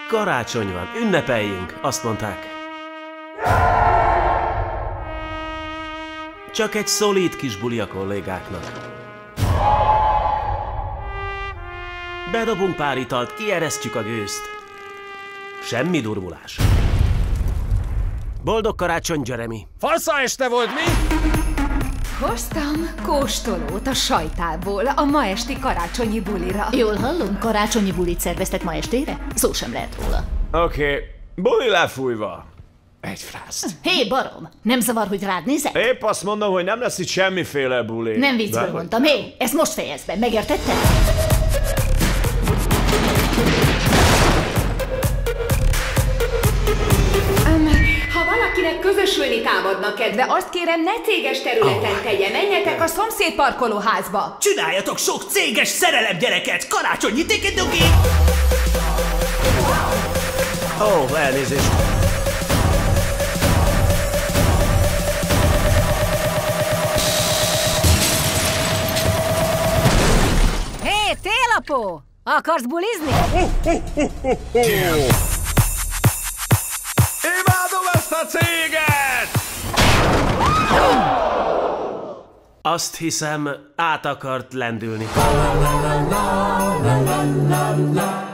Karácsony van, ünnepeljünk, azt mondták. Csak egy szolíd kis buli a kollégáknak. Bedobunk pár italt, kieresztjük a gőzt. Semmi durvulás. Boldog karácsony, Jeremy! Fasza este volt, mi? Hoztam kóstolót a sajtából a ma esti karácsonyi bulira. Jól hallom, karácsonyi bulit szerveztek ma estére? Szó sem lehet róla. Oké, buli lefújva. Egy frászt. Hé, barom! Nem zavar, hogy rád nézek? Épp azt mondom, hogy nem lesz itt semmiféle buli. Nem viccből mondtam. Hé, ezt most fejezd be, megértetted? Ha valakinek közösülni támadna kedve, azt kérem, ne céges területen tegye, menjetek a szomszéd parkolóházba. Csináljatok sok céges szerelem gyereket! Karácsonyi tikidogi! Ó, elnézést. Hé, télapó! Akarsz bulizni? Imádom ezt a céget! Azt hiszem, át akart lendülni.